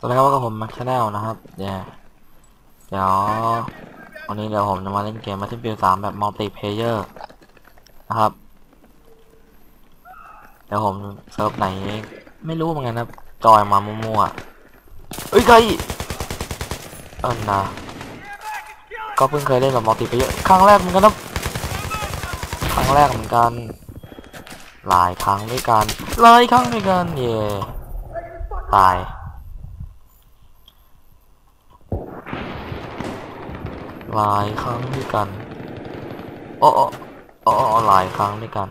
ตัวแรกว่ากับผมชาแนลนะครับเดี๋ยววันนี้เดี๋ยวผมจะมาเล่นเกม Battlefield 3แบบมัลติเพลเยอร์นะครับเดี๋ยวผมเซิร์ฟไหนไม่รู้เหมือนกันนะจอยมามั่วๆเอ้ยใครนะก็เพิ่งเคยเล่นแบบมัลติเพลเยอร์ครั้งแรกเหมือนกันนะครั้งแรกเหมือนกันหลายครั้งด้วยกันเย่ตายหลายครั้งด้วยกันโอ้หลายครั้งด้วยกัน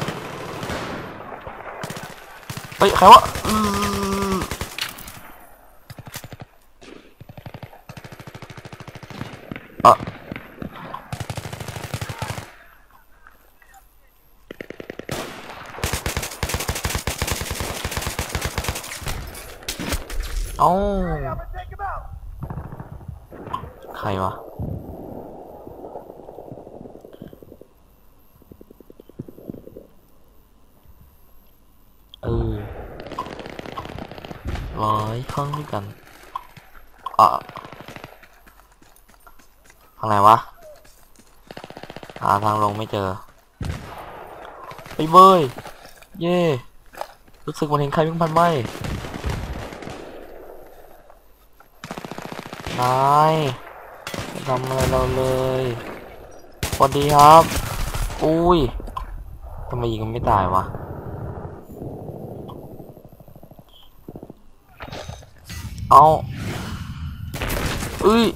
เฮ้ยใครวะเอ้าใครวะหลายครั้งด้วยกันทางไหนวะหาทางลงไม่เจอไปเบยเย่รู้สึกมันเห็นใครวิ่งผ่านไหมนายไม่ทำอะไรเราเลยสวัสดีครับอุ้ยทำไมยิงไม่ตายวะเอาอุ้ย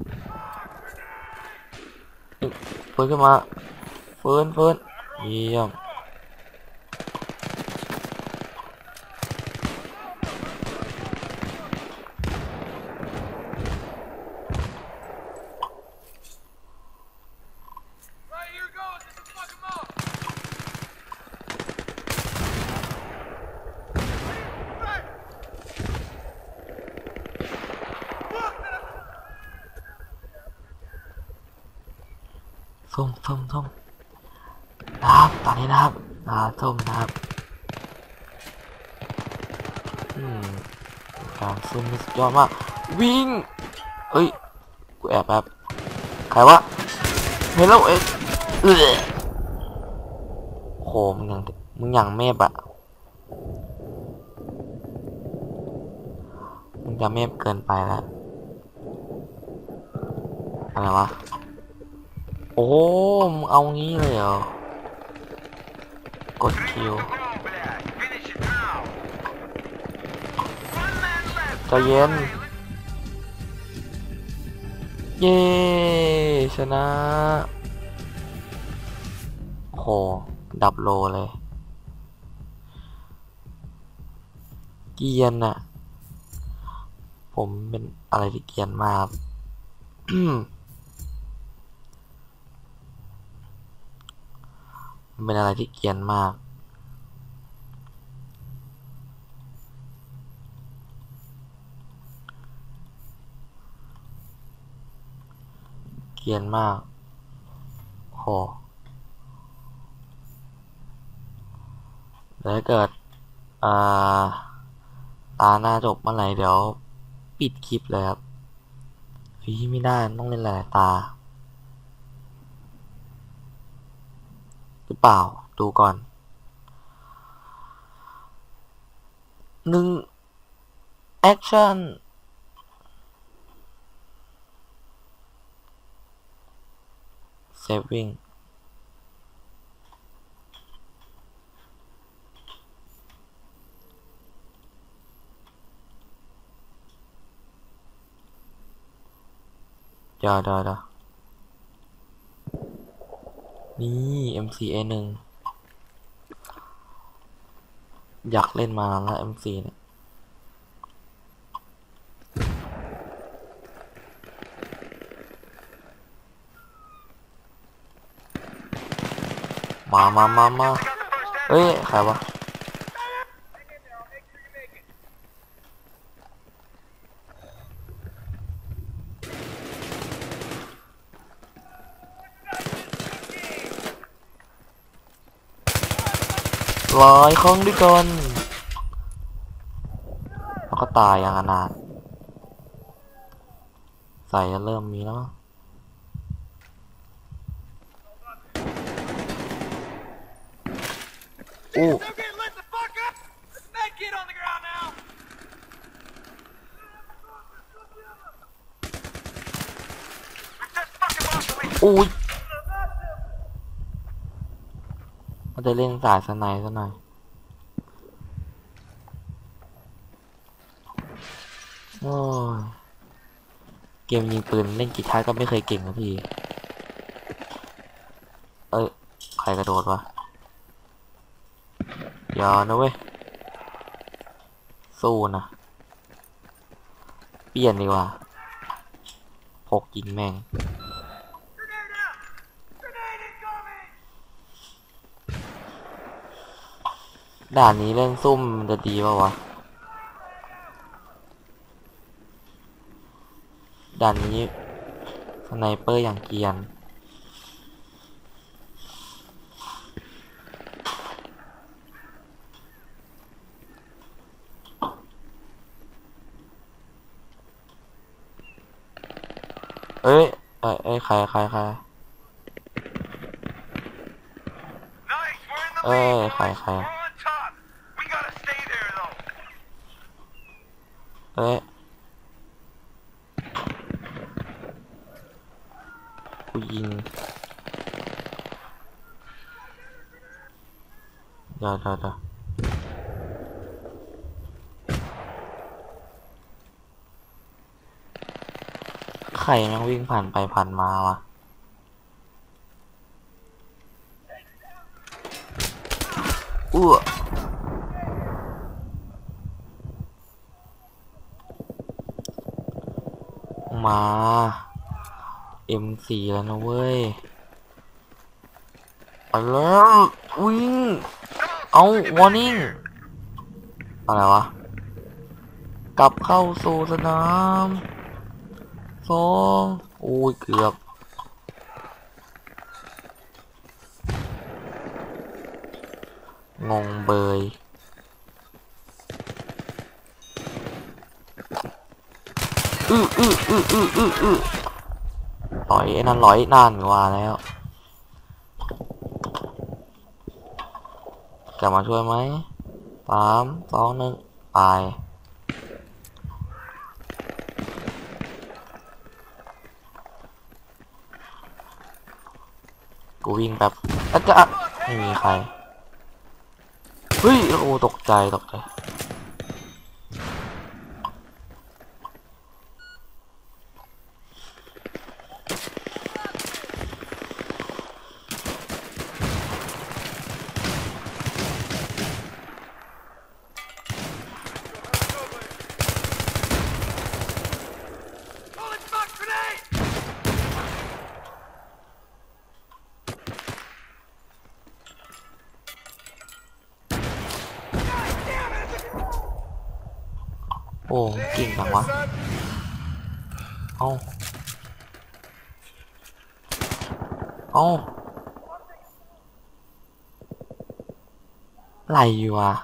เฟิร์นขึ้นมาเฟิร์นเยี่ยมส้มนะครับตอนนี้นะครับส้มนะครับการซุ่มนี่สุดยอดมากวิ่งเอ้ยกูแอบแบบใครวะเฮลโลโหมึงอย่างเมฟอะมึงจะเมฟเกินไปแล้วอะไรวะโอ้มึงเอางี้เลยเหรอกดคิวใจเย็นเย้ชนะโหดับโลเลยเกียนน่ะผมเป็นอะไรที่เกียนมาก เป็นอะไรที่เกียนมากเกียนมากโหแล้วเกิดตาหน้าจบเมื่อไหร่เดี๋ยวปิดคลิปเลยครับไม่ได้ต้องเล่นหลายตาหรือเปล่าดูก่อน1 แอคชั่นเซฟวิ่งเดี๋ยวนี่ MCA1 อยากเล่นมาแล้ว MC เนี่ยมาเฮ้ยใครวะหลายครั้งด้วยกันแล้วก็ตายอย่างอนาถสัยจะเริ่มมีแล้วมั้งอู้อู้ยมันจะเล่นสายสไนซะหน่อยโอ้ยเกมยิงปืนเล่นกีตาร์ก็ไม่เคยเก่งนะพี่เอ้ยใครกระโดดวะอย่านะเว้ยสู้นะเปลี่ยนดีกว่าพกยิงแม่งด่านนี้เล่นซุ่มมันจะดีป่าวะด่านนี้สไนเปอร์อย่างเกรียนเอ้ยใครใครใครเอ้ยใครใครเอ้ยกูยิงเดี๋ยวใครแม่งวิ่งผ่านไปผ่านมาวะอ้วมา M4 แล้วนะเว้ยไปแล้ววิ่งเอา warning อะไรวะกลับเข้าสู่สนาม2โอ้ยเกือบงงเบยต่อยไอ้นั่นร้อยนานกว่าแล้วจะมาช่วยไหม3 2 1ไปกูวิ่งแบบอาจจะไม่มีใครเฮ้ยโอ้ตกใจโอ้เก่งจังวะเอาไหลอยู่อ่ะ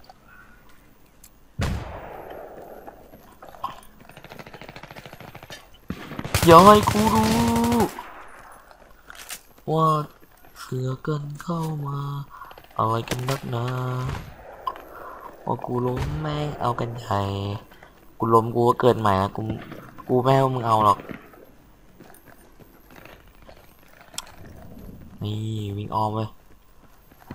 อย่าให้กูรู้ว่าเสือกันเข้ามาอะไรกันนักหนาว่ากูล้มแม่งเอากันใหญ่กูล้มกูก็เกิดใหม่นะกูไม่ให้มึงเอาหรอกนี่วิ่งอ้อมไปไป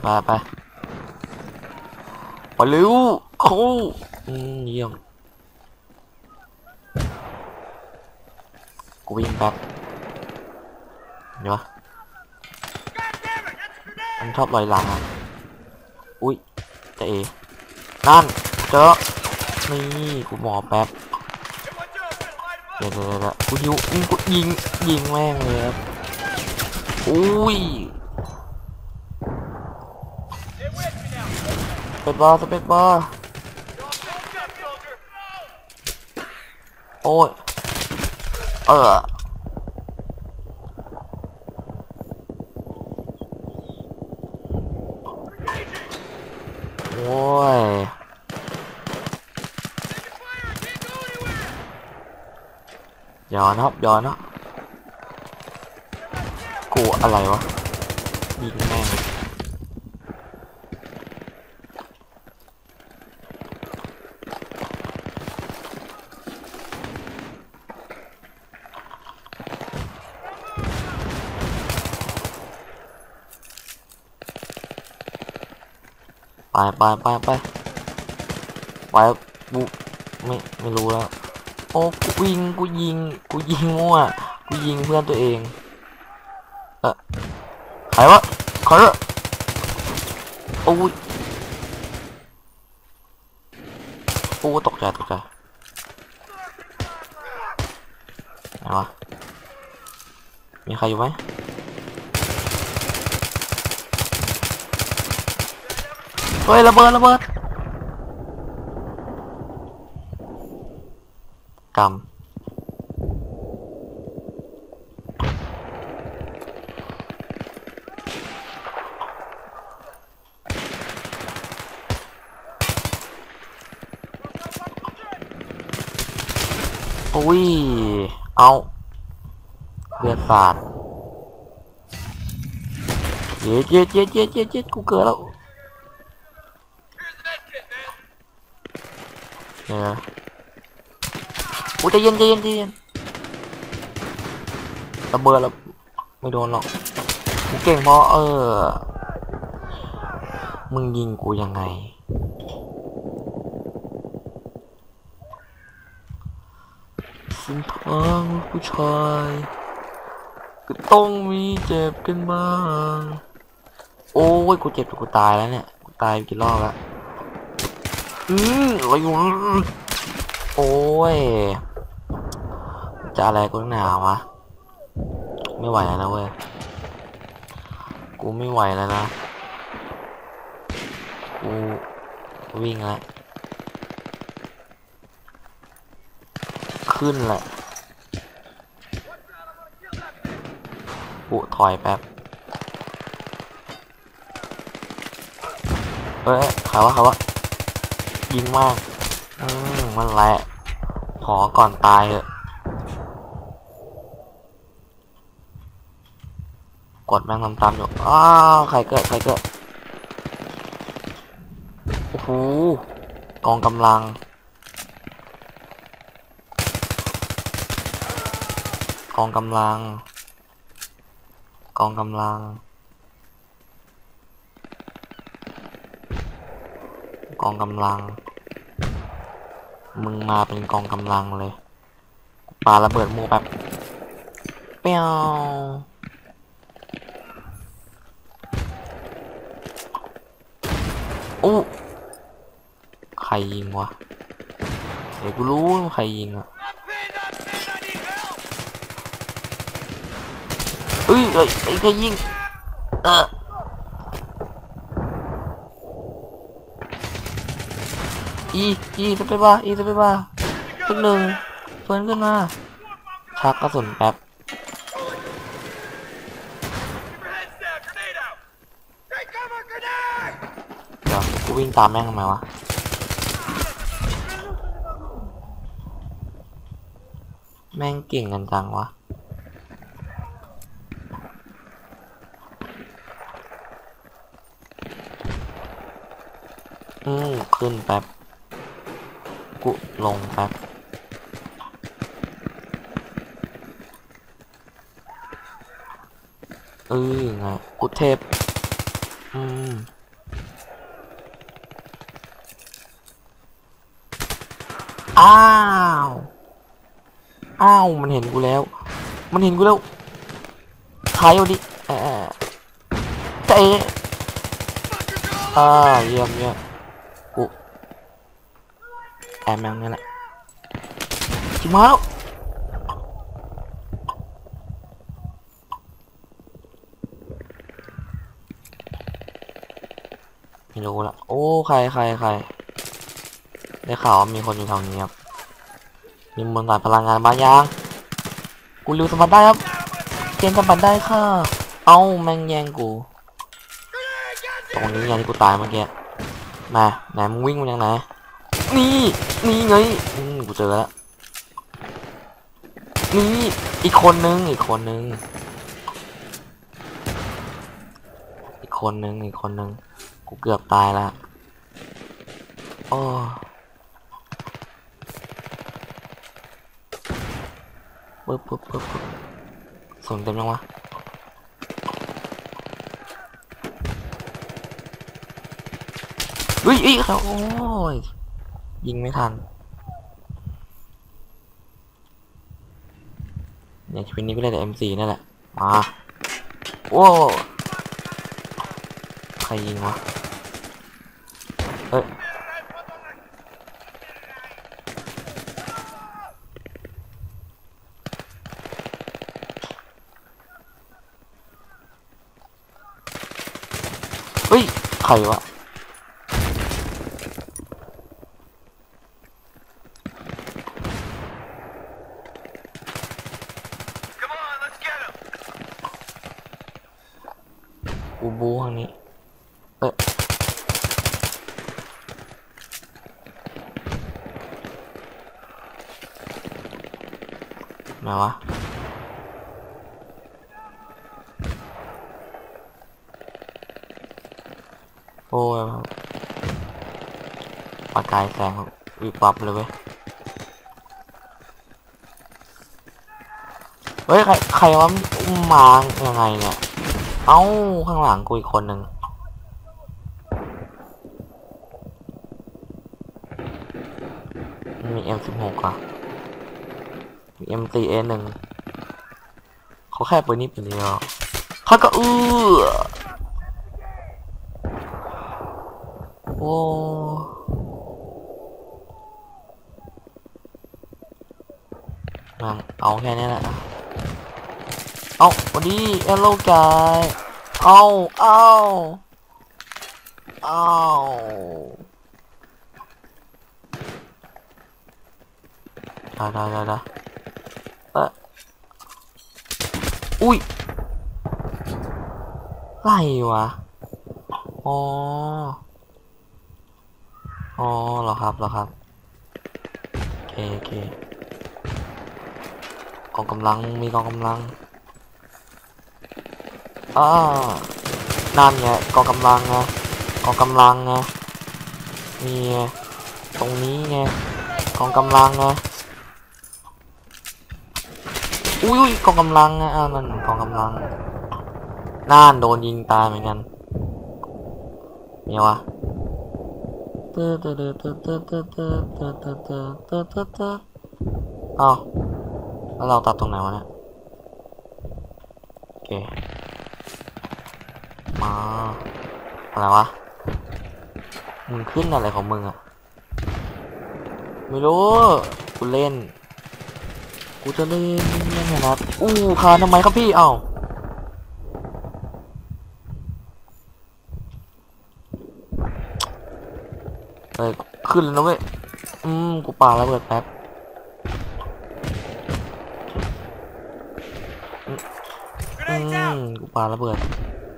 เร็วเขาเยี่ยมกูวิ่งแป๊บเดี๋ยวมันชอบลอยหลังอ่ะอุ้ยจะเอนั่นเจอนี่กูหมอแป๊บเดี๋ยวกูยิงแม่งเลยครับอุ้ยสเปซบาร์โอ้ยโอ้ยย้อนครับย้อนนะกูอะไรวะยิงแม่งไปบุไม่รู้แล้วโอ้กูยิงมั่วกูยิงเพื่อนตัวเองใครวะใครวะโอ้ยโอ้ตกใจไหนวะมีใครอยู่ไหมเฮ้ยระเบิดกำอุ้ยเอาเลือดสาดเย็ดกูเกิดแล้วเนี่ยอุ้ยใจเย็นระเบิดแล้วไม่โดนหรอกกูเก่งเพราะมึงยิงกูยังไงสิ้นทางผู้ชายก็ต้องมีเจ็บกันบ้างโอ้ยกูเจ็บกูตายแล้วเนี่ยกูตายกี่รอบแล้วอะไรอยู่โอ้ยจะอะไรกูหนาวะไม่ไหวแล้วนะเว้ยกูไม่ไหวแล้วนะกูวิ่งแล้วขึ้นแหละกูถอยแป๊บใครวะยิงมากมันแหละขอก่อนตายเถอะกดแม่งตามอยู่ใครเกิดโอ้โหกองกำลังกองกำลังมึงมาเป็นกองกำลังเลยปาระเบิดมูแบบเปี้ยวอู้ใครยิงวะเดี๋ยวกูรู้ใครยิงอ่ะไอ้ใครยิงจะไปบ้าทุกหนึ่งเฟิร์นขึ้นมาชักกระสุนแป๊บเดี๋ยวกูวิ่งตามแม่งทำไมวะแม่งเก่งกันจังวะขึ้นแป๊บกูลงแป๊บไงกูเทพอ้าวมันเห็นกูแล้วถ่ายเอาดิเยี่ยมกูแอมยังนี่แหละชิมาแล้วไม่รู้ละโอ้ใครได้ข่าวว่ามีคนอยู่แถวนี้ครับมีมวลสารพลังงานบางอย่างกูรู้สัมผัสได้ครับเกณฑ์สัมผัสได้ค่ะแม่งแย่งกูตรงนี้ไงที่กูตายเมื่อกี้มาไหนมึงวิ่งมาจากไหนนี่ไงกูเจอแล้วนี่อีกคนนึงอีกคนนึงอีกคนนึงอีกคนนึงกูเกือบตายละโอ้ปึ๊บปึ๊บปึ๊บปึ๊บส่งเต็มยังวะเฮ้ยอีกแล้วโอ้ยยิงไม่ทันเนี่ยชีวิตนี้ก็ได้แต่ M4 นั่นแหละมาโอ้ใครยิงวะเฮ้ยเฮ้ยใครวะกูบูทางนี้เอ้ยมาวะโอ้ยประกายแสงวิบวับเลยเว้ยเฮ้ยใครวะมายังไงเนี่ยเอ้าข้างหลังกูอีกคนหนึ่งมี M16 อ่ะมี M4A1 เขาแค่ปืนนี้ปืนเดียวถ้าก็โอ้นั่งเอาแค่นี้แหละเอาวันนี้เอลโลกายเอาได้อุ้ยไรวะอ๋อเหรอครับโอเคกองกำลังมีกองกำลังนั่นไงกองกำลังไงนี่ไงตรงนี้ไงกองกำลังไงอุ้ยกองกำลังไงนั่นกองกำลังน่านโดนยิงตายเหมือนกันเนี่ยวะอ้าวแล้วเราตัดตรงไหนวะเนี่ยโอเคมาอะไรวะมึงขึ้นอะไรของมึงอะไม่รู้กูเล่นกูจะเล่นยังไงนะคาทำไมครับพี่เอ้าขึ้นแล้วนะเว้ยกูปาระเบิดแป๊บกูปาระเบิด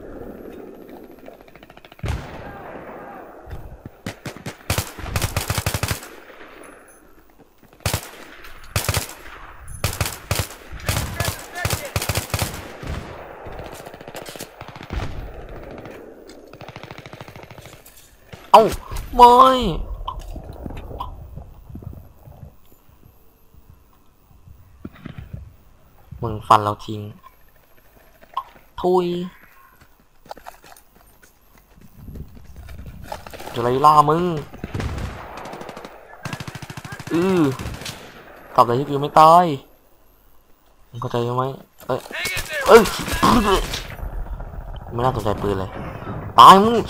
เอ้าไม่มึงฟันเราทิ้งทุยจะไล่ล่ามึงตอบอะไรที่คือไม่ตายมึงเข้าใจไหมไม่น่าสนใจปืนเลยตายมึง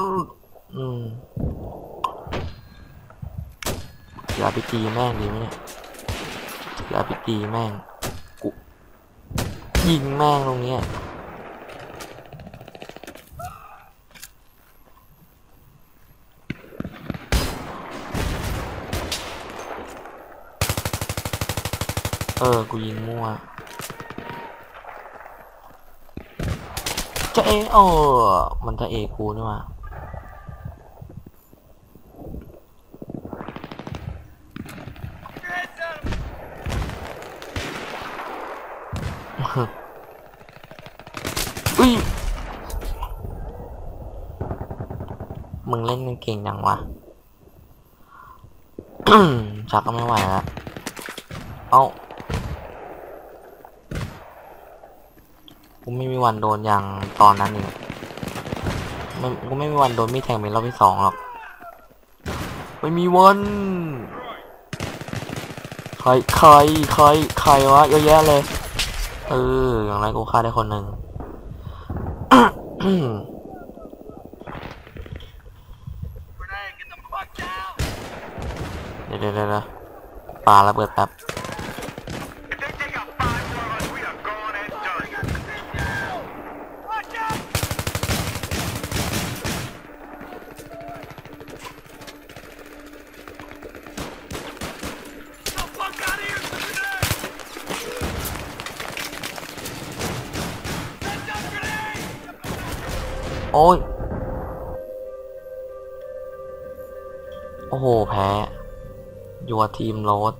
อย่าไปตีแม่งดีไหมเนี่ยอย่าไปตีแม่งกูยิงแม่งตรงนี้กูยิงมั่วจะมันจะกูนี่มาอุ้ยมึงเล่นกันเก่งจังวะ ชักก็ไม่ไหวแล้วเอ้ากูไม่มีวันโดนอย่างตอนนั้นนี่กูไม่มีวันโดนมีดแทงเป็นรอบที่2หรอกไม่มีวันใครวะเยอะแยะเลยอย่างไรกูฆ่าได้คนหนึ่ง เดี๋ยวปาระเบิดแป๊บโอ้ยโอ้โหแพ้ยัวทีมโรส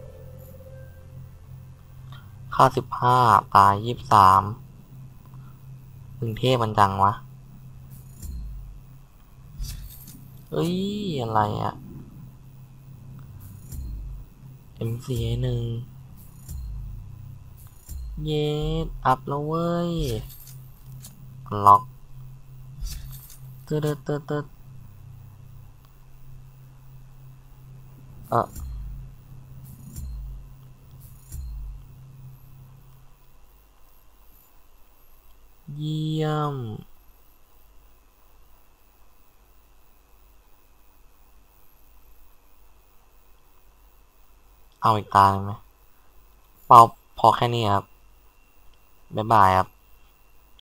ค่า15ตาย23ถึงเทพมันจังวะเอ้ยอะไรอะ MCA1 เย็ดอัพแล้วเว้ยล็อกตึ๊ดเยี่ยมเอาอีกตาเลยไหมเปล่าพอแค่นี้ครับบ๊ายบายครับ